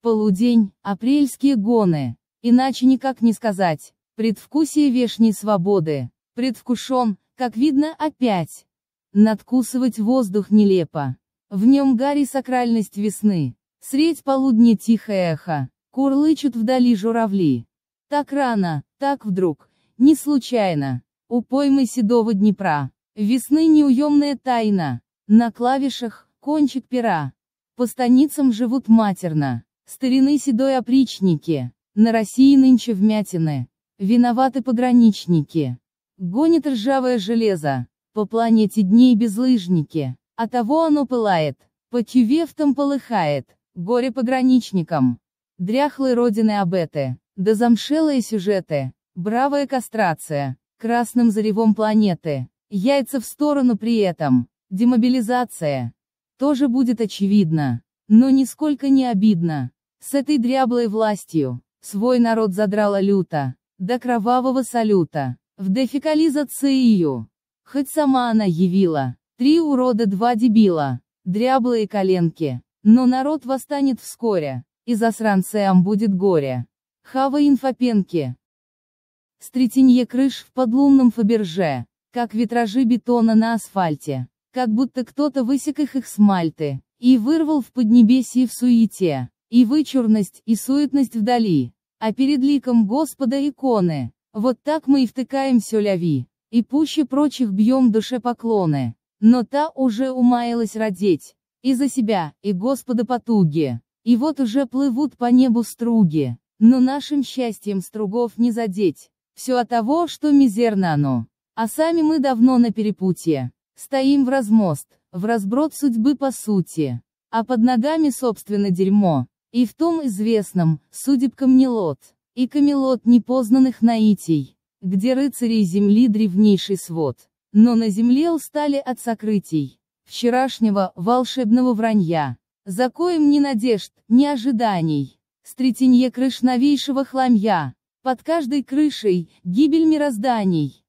Полудень, апрельские гоны. Иначе никак не сказать. Предвкусие вешней свободы. Предвкушен, как видно, опять. Надкусывать воздух нелепо. В нем гарь и сакральность весны. Средь полудня тихое эхо. Курлычут вдали журавли. Так рано, так вдруг, не случайно. У поймы седого Днепра. Весны неуемная тайна. На клавишах кончик пера. По станицам живут матерно. Старины седой опричники. На России нынче вмятины. Виноваты пограничники. Гонит ржавое железо. По планете дней безлыжники. А того оно пылает. По тювефтам полыхает. Горе пограничникам. Дряхлой родины абеты. Да замшелые сюжеты. Бравая кастрация. Красным заревом планеты. Яйца в сторону при этом. Демобилизация. Тоже будет очевидно. Но нисколько не обидно. С этой дряблой властью. Свой народ задрала люто. До кровавого салюта. В дефекализацию. Хоть сама она явила. 3 урода 2 дебила. Дряблые коленки. Но народ восстанет вскоре. И засранцам будет горе. Хава инфопенки. Стретенье крыш в подлунном Фаберже. Как витражи бетона на асфальте. Как будто кто-то высек их с Мальты. И вырвал в поднебесье в суете. И вычурность, и суетность вдали. А перед ликом Господа иконы. Вот так мы и втыкаем сё ляви. И пуще прочих бьем душе поклоны. Но та уже умаялась родить. И за себя, и Господа потуги. И вот уже плывут по небу струги. Но нашим счастьем стругов не задеть. Все от того, что мизерно оно. А сами мы давно на перепутье. Стоим в размост, в разброд судьбы по сути. А под ногами собственно дерьмо. И в том известном, судеб Камелот. И Камелот непознанных наитий. Где рыцарей земли древнейший свод. Но на земле устали от сокрытий. Вчерашнего, волшебного вранья. За коим ни надежд, ни ожиданий. Стретенье крыш новейшего хламья. Под каждой крышей, гибель мирозданий.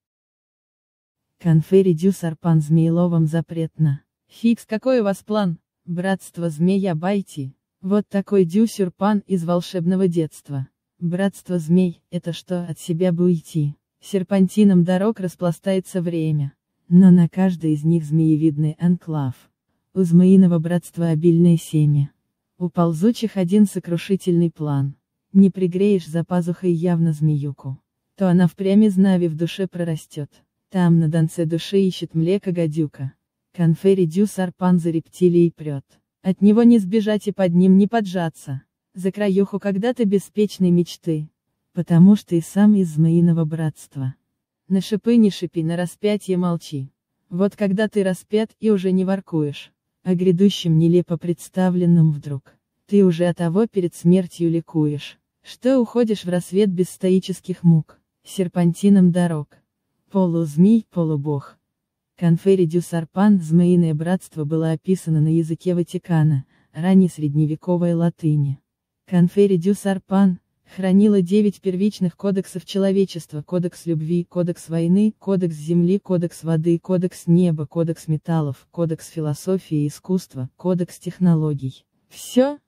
Конфери дюс арпан змееловом запретно. Фикс, какой у вас план? Братство змей обойти. Вот такой дюсюрпан из волшебного детства. Братство змей, это что, от себя бы уйти. Серпантином дорог распластается время. Но на каждой из них змеевидный анклав. У змеиного братства обильное семя. У ползучих один сокрушительный план. Не пригреешь за пазухой явно змеюку. То она впрямь из нави в душе прорастет. Там на донце души ищет млеко гадюка. Конфери дюс арпан за рептилией прет. От него не сбежать и под ним не поджаться. За краюху когда-то беспечной мечты. Потому что и сам из змеиного братства. На шипы не шипи, на распятье молчи. Вот когда ты распят и уже не воркуешь. О грядущем нелепо представленном вдруг. Ты уже от того перед смертью ликуешь. Что уходишь в рассвет без стоических мук. Серпантином дорог. Полузмей, полубог. Конфери дюс арпан, змеиное братство, было описано на языке Ватикана, ранней средневековой латыни. Конфери дюс арпан хранила 9 первичных кодексов человечества: кодекс любви, кодекс войны, кодекс земли, кодекс воды, кодекс неба, кодекс металлов, кодекс философии и искусства, кодекс технологий. Все,